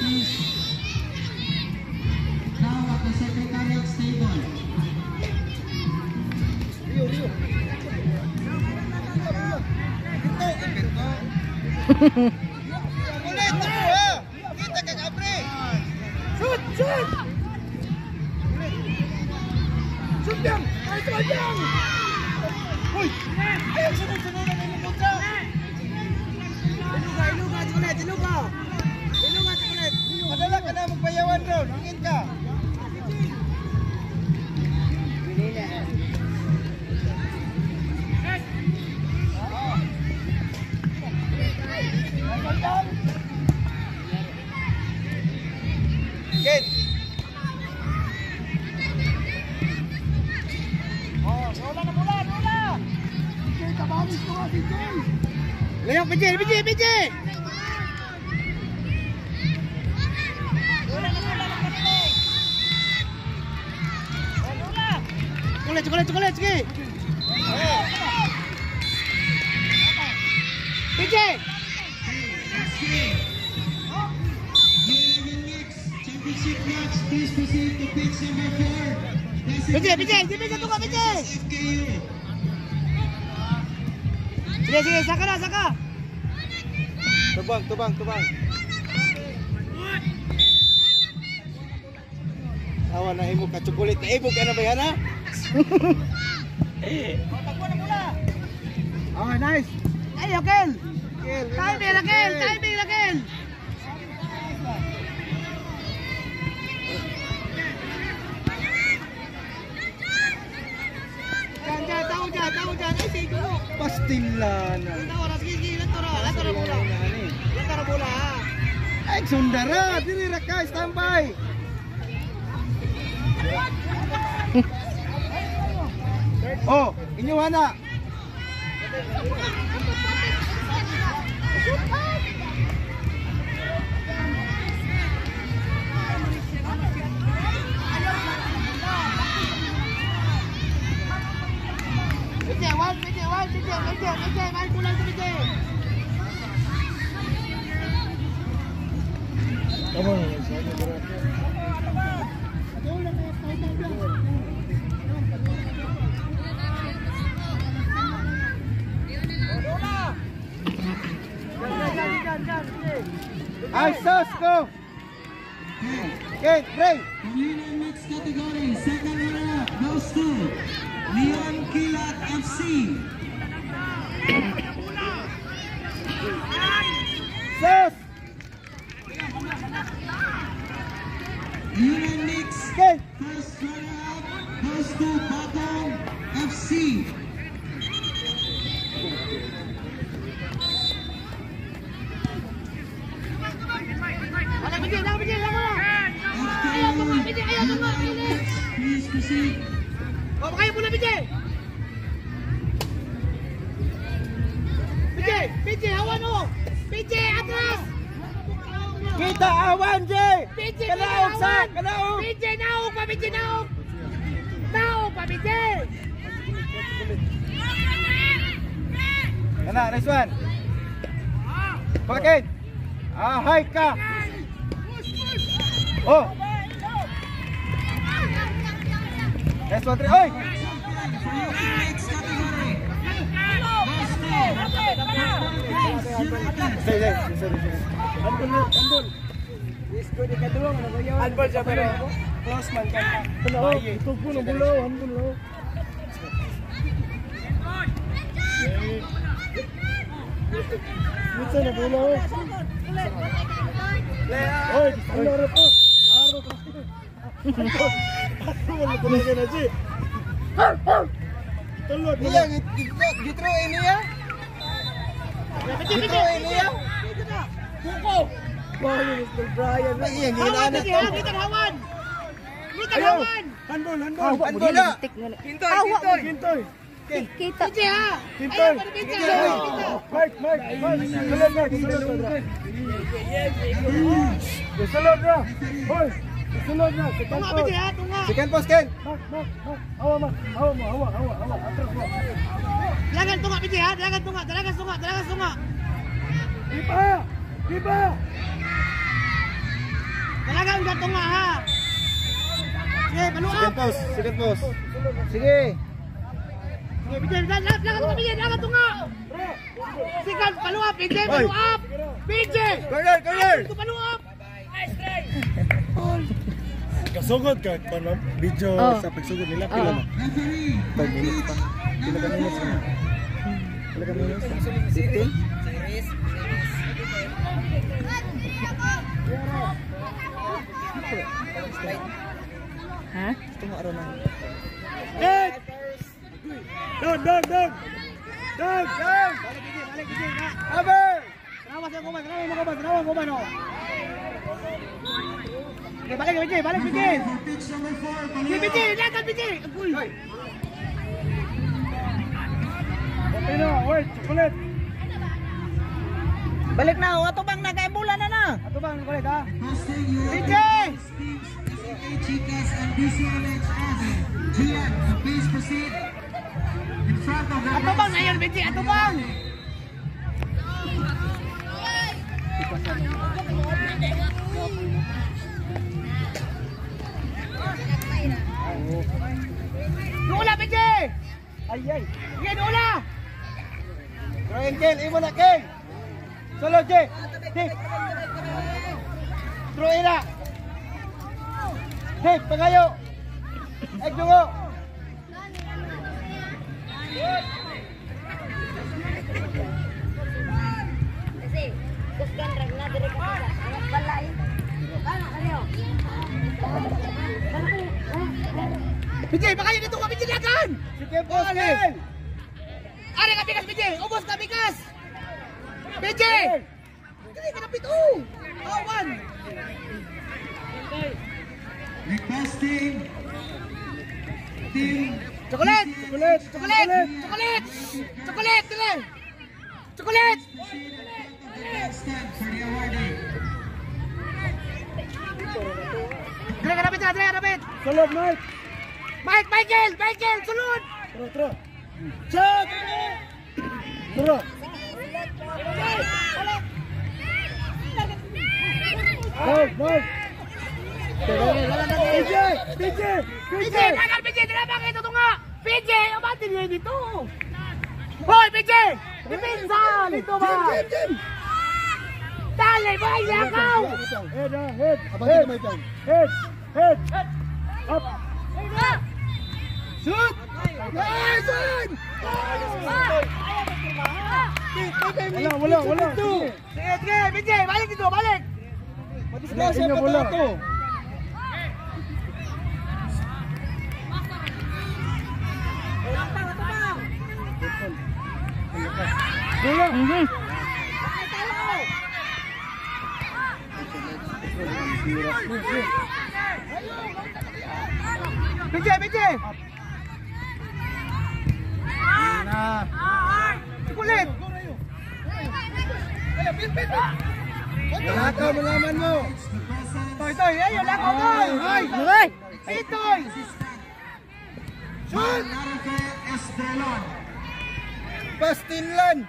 is now at the Secretariat's table. Ulit mo ha! Kita kang apre! Shoot! Shoot! Shoot lang! Ay, shoot lang! Uy! Ayaw sunod-sunuran na yung kontra! Iluga! Chocolate! Iluga! Iluga! Chocolate! Madala ka na magpayawan doon! Hangin ka! Ken. Oh, bola na bola, bola. Ken, kabawis ko si Ken. Leo, PJ. Bola na bola lang kanila. Bola. Chocolate, sige. PJ. Championship match, please proceed to pitch number 4. PJ, satu kak PJ. Sige, saka. Tubang. Awan na imo ka chocolate, imo ka na ba yan ha? Oh, nice. Ayo, Kel. Timing lah, Kel. Tahu jangan isi dulu. Pastilah. Lantar bola. Ay, sundara, dili ra ka standby. Oh, inyo hana. PJ, main pulang ke PJ. Kamu Sos, go. Okay, break. Pemilihan next category, second runner goes to Leon Kilat FC. Sos. Leon next first runner up goes to Batong FC. Please proceed. Oh, kayo muna, PJ. PJ, hawan oh. PJ, atras. Kita awan, J. PJ, kanaog. PJ, naog pa, PJ. Kena, nice one. Pakai. Hai ka. Oh. Nice one, oi. Handball. Isko di kadulong ano ba 'yon? Handball siya pero close man ka. Ano? Ito po ng bulo, handball. Ito na bulo. Oy, ano ra po? Aro ka. Ano mo ko na si? Tulod. Iya, gitro ini ya. Gitro ini ya. Buko. Wah, Mr. Brian. Iya, gila na. Kita hawan. Handball. Kintoy. Kita. Kintoy. Mike. Sulod na. Hoy. Sulod na. Second post, Ken. Hawa mo. Atras mo. Jangan tungak, PJ ha. Jangan tungak. Diba. Talagang gato nga ha. Sige, paluap. Second post. Sige. Sige, Bijay, lagat nga. Second, paluap, Bijay, paluap. Bijay. Corner. Ito paluap. Nice try. Kasugod ka para video sa pagsugod nila pila na. 5 minutes pa. Pila ka minutes na. 15. Ha? Tunggu araw na. Dog. Balik Bijay ka. Over. Terawas yang kuman, terawas kuman oh. Oke, balik Bijay. Bijay, jangan Bijay. Uy. Pino, wait, chocolate. Balik na, ato bang nagaibulan na. Ato bang kulit ha? Bijay! Chicas and DCLHS. Gian, please proceed in front of the... Ato bang ngayon, Bijay? Ato bang? Nula, Bijay! Ay. Sige, nula! Try Ken, imo na Ken! Solo, Jay! Dip! Throw ina! Dip, pagayo! Egg dungo! Kasi, kusgan rag na dire ka anak balay. Bana kaniyo. Bijay, pagayo dito ka, Bijay, lagan! Sige, boss, Ken! Ari ka bigas, Bijay! Ubos ka bigas! Bijay! Hindi ka napit, Awan! Requesting team... Chocolate! Stand for the awardee. Dire ka napit! Sulod, Michael! Sulod! Tro! Shot! Tro! Ball! PJ! Nagal PJ! Dilabang ito ito nga! PJ! Ang batin niya dito! Hoy PJ! Dipinsa! Dito ba? Dali! Bahay niya ako! Head! Up! Shoot! Shoot! Wala! Sige, PJ! Balik dito! Balik! Madisgrasya pa ito! Bijay! Kulit! Lakaw, malaman mo! Toy! Ayaw, lakaw, Toy! Toy! Shoot! Estelon. Pastinlan!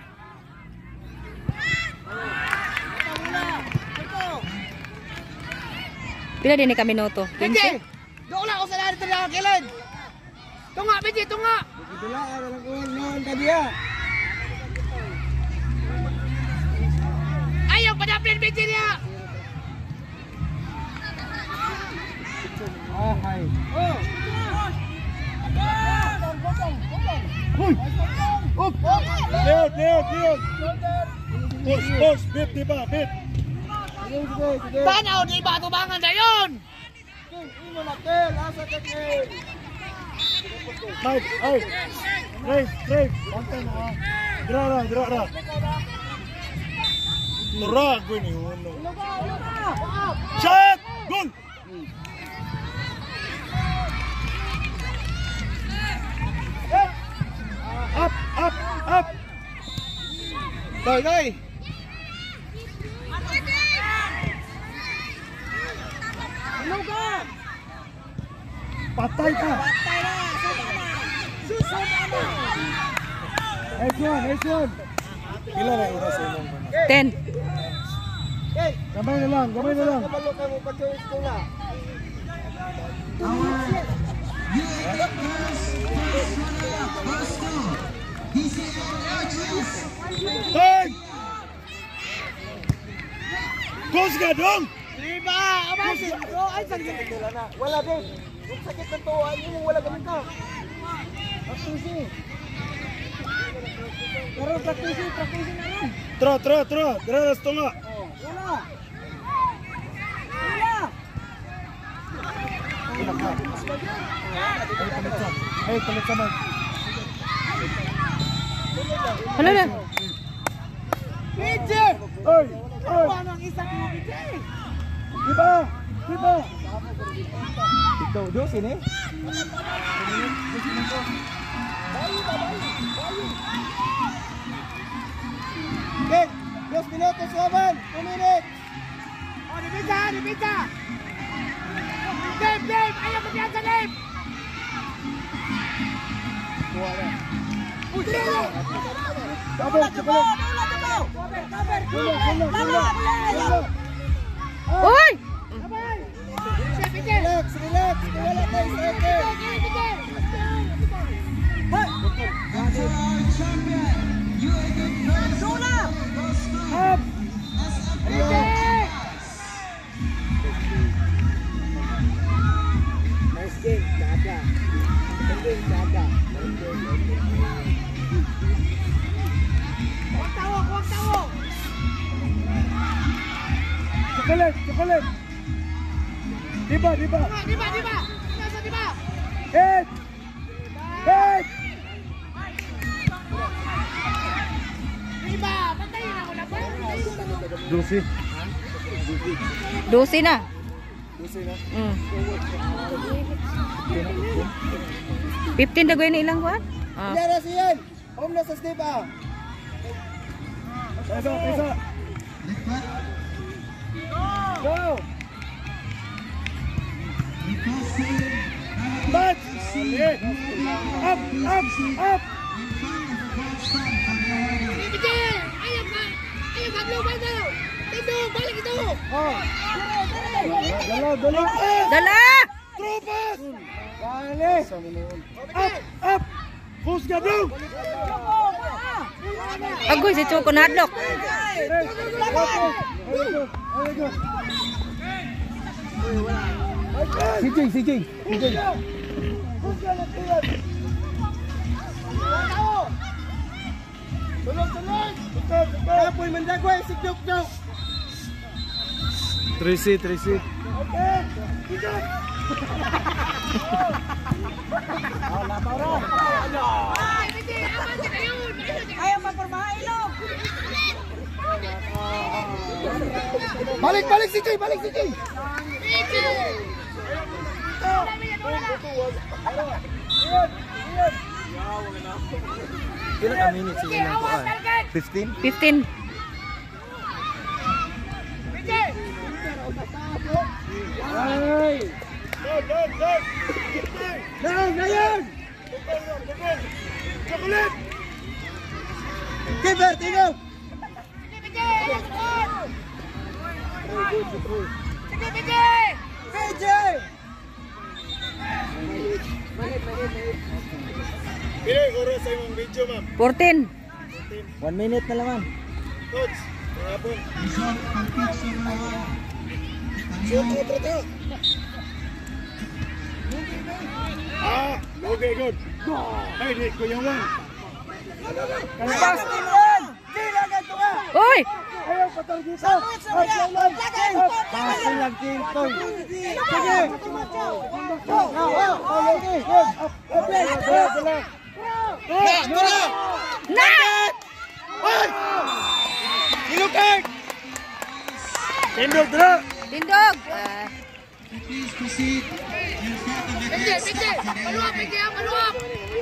Pila din ka minuto? Bijay! Doon lang ako sa lahat ito lang kailan! Tunga, Bijay! Tunga! Dula lang ko noon kadiya. Ayaw, padaplin, Bijay niya! Hay. Up! Lihat. Push, bit di ba, bit. Tanaw, di ba tubangan na yun? Mike, out. Drive. Konten ha. Dra. Nura, gue nih. Shot! Goal! Up! Toy! Patay ka! Nice one! Pila na oras sa imong? 10. Okay! Gamay na lang, gamay na lang. Kabalo ka mo pa sa eskwela. Our U18 girls first runner-up goes to DCL Archers. Hey! Goes ka dong! Diba? Abasin! Ay, sakit na. Wala din. Yung sakit ng tuwa, yun yung wala ganun ka. Praktisi. Pero praktisi na lang. Tra. Dira sto nga. Wala. Hey, palit sa mag. Hala na. PJ! Oy! Paano ang isa ko PJ? Diba? Ikaw, do sini? Ben, 2 minutos, Waban. 2 minutes. Oh, dipita. Dave, ayaw mo diyan sa Dave. Uy! Relax. Wala tayo sa atin. And for our champion, U18 girls goes to SMPJ. Nice game, Jaga. Huwag tawo. Chocolate. Diba? Nasa diba? Head! Diba? Patayin ako na ba? Dusi. 12 na. Mm. 15 na gawin ilang kuan? Ah. Ilara siyan. Home na sa diba? Isa. Go! Bat! Up! Ayaw magluban daw. Ito, balik ito. Dala! Dala! Tropas! Dale! Up! Push ka bro! Agoy si Choco nadlok. CJ. Sunod. Kapoy mandagway, sikdok. Tracy. Ayaw magpormahain lo. Balik CJ! Kailan ka minutes yung ilang kuhan? 15? 15. Ay! Ngayon! Chocolate! Keeper, tingog. PJ! Ilang oras sa imong video, ma'am? 14. 1 minute na lang. Coach, hapon. Result competes number 1. Okay, good. Ay, di ko yung one. Pass din yan! Kailangan ito ka! Uy! Ayaw, patargita. Pasin lang, Kintoy. Sige. Na! Ilukay! Tindog, dra! Tindog. Please proceed in front of the guests. Paluap!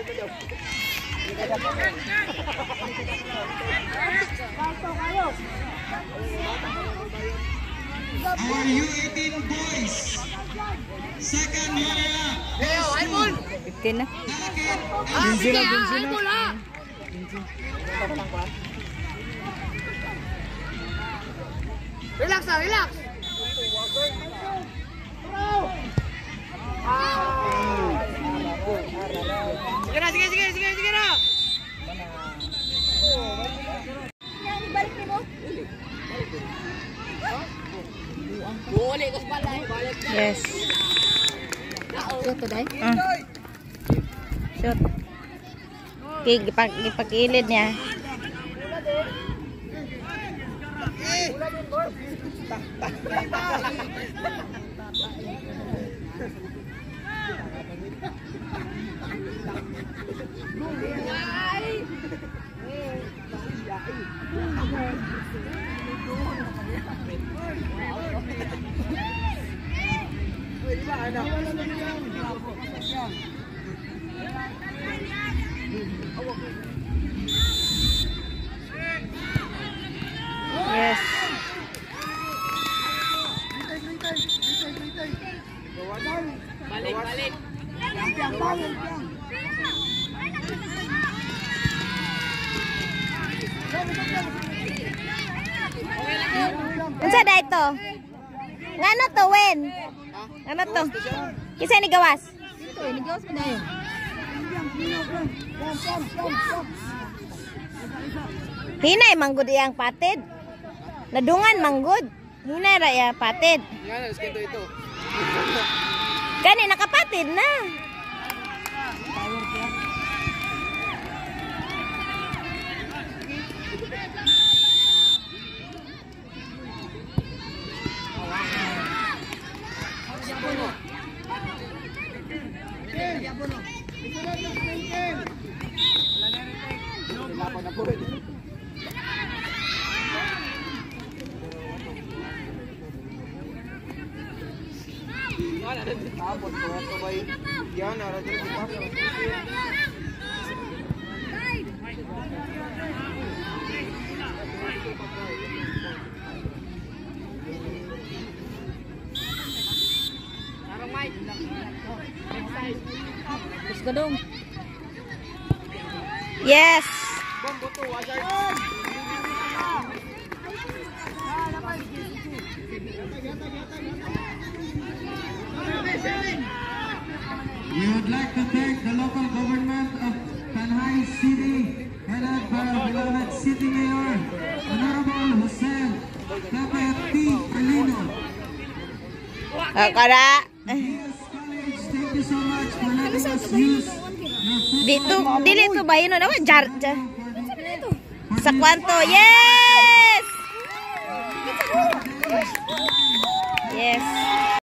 Our U18 boys, second runner-up, 15 na. Relax na, relax. Sige na, sige na. Balik ni mo. Buli ko sa balay. Yes. Shoot to day. Shoot. Ipag-ilid niya. Yes. Balik. Unsa day to? Ngano to, Wen? Ngano to? Kisa ni gawas? Ito, nigawas mo na yun. Hinay manggod iyang patid. Nadungan manggod. Hinay ra iya patid. Yan, skinto ito. Kani nakapatid na. Terus ka dong. Yes. We would like to thank the local government of Tanhay City, headed by our beloved City Mayor, Honorable Hussein Dapat P. Alino. Kara. Yes, College, thank you so much for letting us use your Dito, dili to ba yun? Ano? Jar. Sa kwanto. Yay!